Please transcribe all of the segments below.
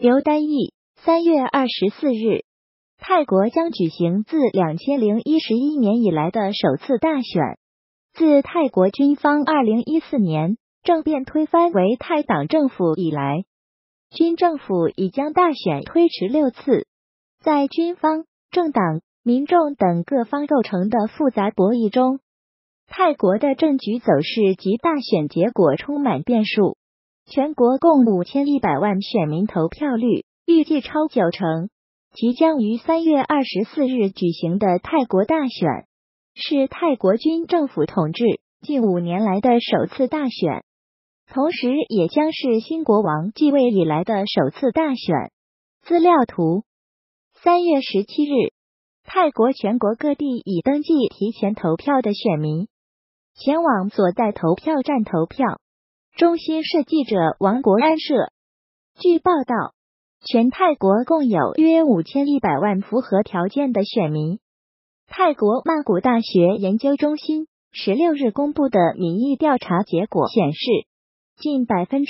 刘丹义3月24日，泰国将举行自2011年以来的首次大选。自泰国军方2014年政变推翻为泰党政府以来，军政府已将大选推迟6次。在军方、政党、民众等各方构成的复杂博弈中，泰国的政局走势及大选结果充满变数。全国共5100万选民投票率预计超90%，即将于3月24日举行的泰国大选，是泰国军政府统治近5年来的首次大选，同时也将是新国王继位以来的首次大选。资料图：3月17日，泰国全国各地已登记提前投票的选民前往所在投票站投票。中新社记者王国安社。据报道，全泰国共有约5100万符合条件的选民。泰国曼谷大学研究中心16日公布的民意调查结果显示，近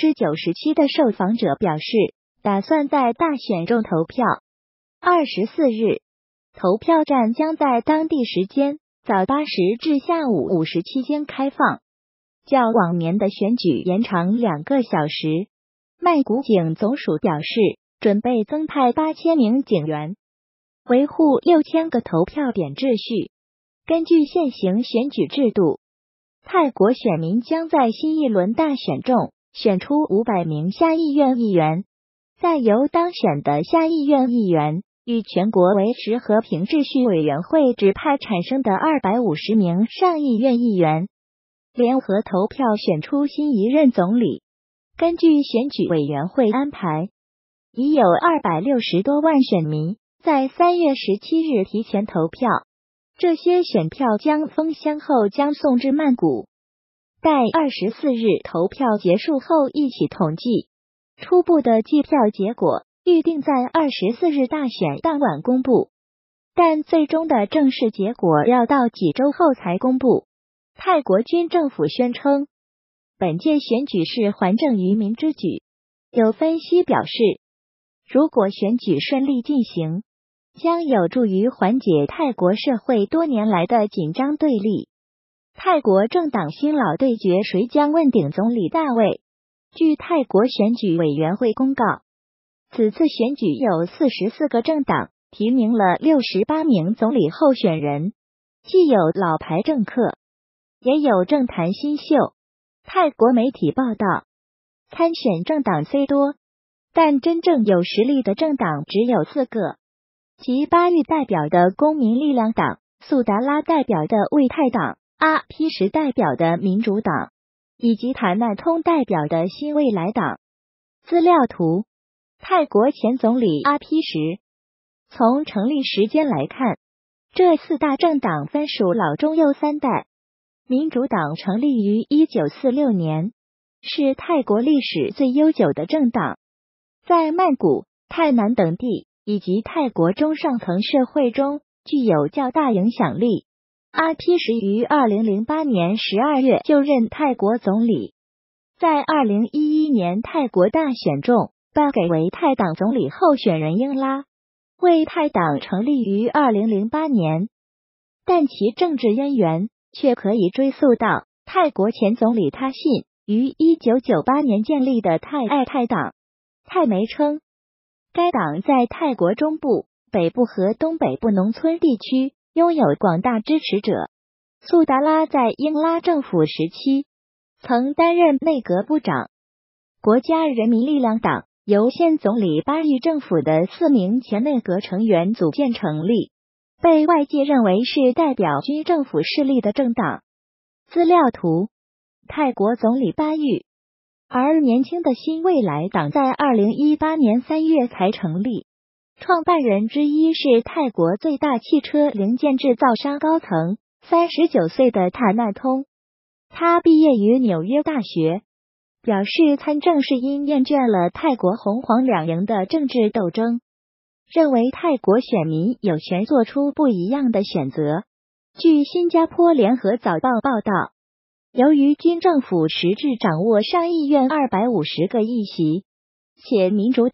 97%的受访者表示打算在大选中投票。24日，投票站将在当地时间早8时至下午5时期间开放，较往年的选举延长2个小时。曼谷警总署表示，准备增派8000名警员，维护6000个投票点秩序。根据现行选举制度，泰国选民将在新一轮大选中选出500名下议院议员，再由当选的下议院议员与全国维持和平秩序委员会指派产生的250名上议院议员，联合投票选出新一任总理。根据选举委员会安排，已有260多万选民在3月17日提前投票，这些选票将封箱后将送至曼谷，待24日投票结束后一起统计。初步的计票结果预定在24日大选当晚公布，但最终的正式结果要到几周后才公布。泰国军政府宣称，本届选举是还政于民之举。有分析表示，如果选举顺利进行，将有助于缓解泰国社会多年来的紧张对立。泰国政党新老对决谁将问鼎总理大位？据泰国选举委员会公告，此次选举有44个政党提名了68名总理候选人，既有老牌政客，也有政坛新秀。泰国媒体报道，参选政党虽多，但真正有实力的政党只有4个，即巴育代表的公民力量党、素达拉代表的为泰党、阿披什代表的民主党，以及塔纳通代表的新未来党。资料图：泰国前总理阿披什。从成立时间来看，这4大政党分属老中幼3代。民主党成立于1946年，是泰国历史最悠久的政党，在曼谷、泰南等地以及泰国中上层社会中具有较大影响力。阿披什于2008年12月就任泰国总理，在2011年泰国大选中颁给为泰党总理候选人英拉。为泰党成立于2008年，但其政治渊源却可以追溯到泰国前总理他信于1998年建立的泰爱泰党。泰媒称，该党在泰国中部、北部和东北部农村地区拥有广大支持者。素达拉在英拉政府时期曾担任内阁部长。国家人民力量党由现总理巴育政府的4名前内阁成员组建成立，被外界认为是代表军政府势力的政党。资料图：泰国总理巴育。而年轻的新未来党在2018年3月才成立，创办人之一是泰国最大汽车零件制造商高层39岁的塔纳通。他毕业于纽约大学，表示参政是因厌倦了泰国红黄两营的政治斗争，认为泰国选民有权做出不一样的选择。据新加坡联合早报报道，由于军政府实质掌握上议院250个议席，且民主党、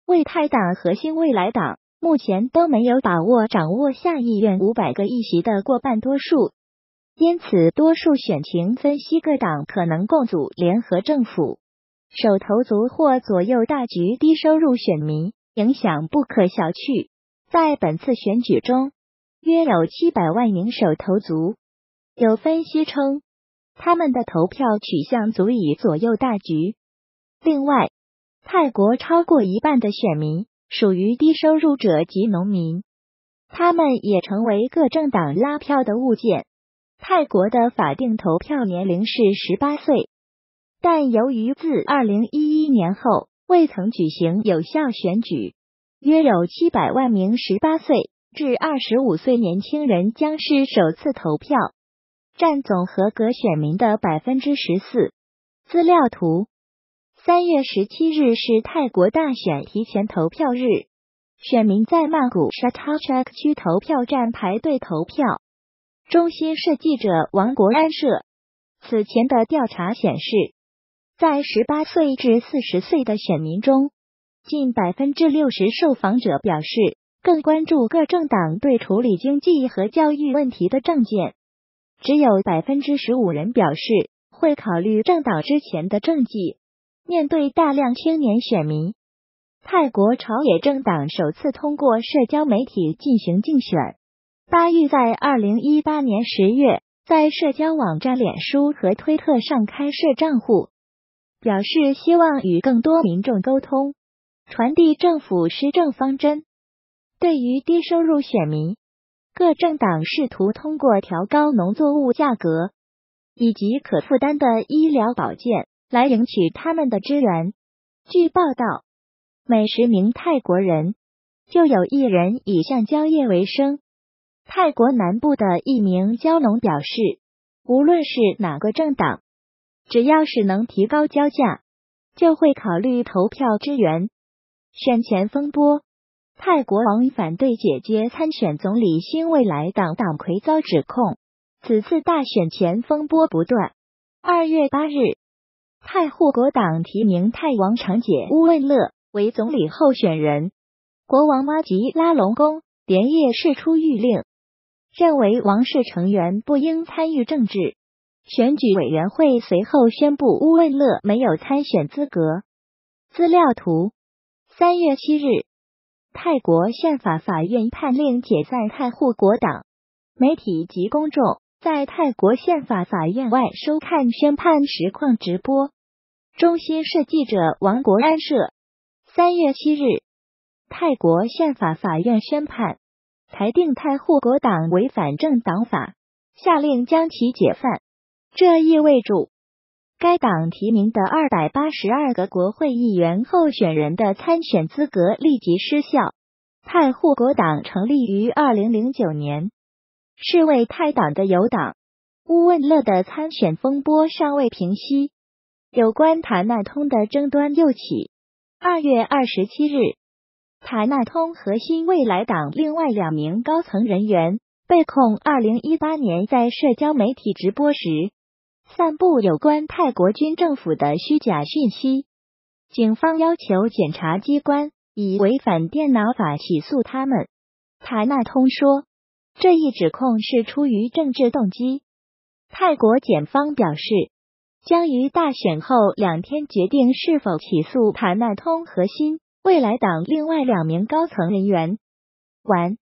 为泰党和新未来党目前都没有把握掌握下议院500个议席的过半多数，因此多数选情分析各党可能共组联合政府。首投族或左右大局低收入选民影响不可小觑，在本次选举中，约有700万名首投族。有分析称，他们的投票取向足以左右大局。另外，泰国超过一半的选民属于低收入者及农民，他们也成为各政党拉票的物件。泰国的法定投票年龄是18岁，但由于自2011年后未曾举行有效选举，约有700万名18岁至25岁年轻人将是首次投票，占总合格选民的 14%。 资料图3月17日是泰国大选提前投票日，选民在曼谷 Chatuchak 区投票站排队投票。中新社记者王国安社，此前的调查显示，在18岁至40岁的选民中，近 60% 受访者表示更关注各政党对处理经济和教育问题的政见，只有 15% 人表示会考虑政党之前的政绩。面对大量青年选民，泰国朝野政党首次通过社交媒体进行竞选。巴育在2018年10月在社交网站脸书和推特上开设账户，表示希望与更多民众沟通，传递政府施政方针。对于低收入选民，各政党试图通过调高农作物价格以及可负担的医疗保健来赢取他们的支援。据报道，每10名泰国人就有1人以橡胶业为生。泰国南部的一名蕉农表示，无论是哪个政党，只要是能提高蕉价，就会考虑投票支援。选前风波，泰国王反对姐姐参选总理新未来党党魁遭指控，此次大选前风波不断。2月8日，泰护国党提名泰王长姐乌汶乐为总理候选人，国王妈吉拉隆功连夜释出谕令，认为王室成员不应参与政治。选举委员会随后宣布乌汶乐没有参选资格。资料图3月7日，泰国宪法法院判令解散泰护国党，媒体及公众在泰国宪法法院外收看宣判实况直播。中新社记者王国安社3月7日，泰国宪法法院宣判，裁定泰护国党违反政党法，下令将其解散。这意味着该党提名的282个国会议员候选人的参选资格立即失效。泰护国党成立于2009年，是为泰党的友党。乌汶乐的参选风波尚未平息，有关塔纳通的争端又起。2月27日，塔纳通和新未来党另外2名高层人员被控2018年在社交媒体直播时散布有关泰国军政府的虚假讯息。警方要求检察机关以违反电脑法起诉他们。塔纳通说，这一指控是出于政治动机。泰国检方表示，将于大选后2天决定是否起诉塔纳通和新未来党另外2名高层人员。完。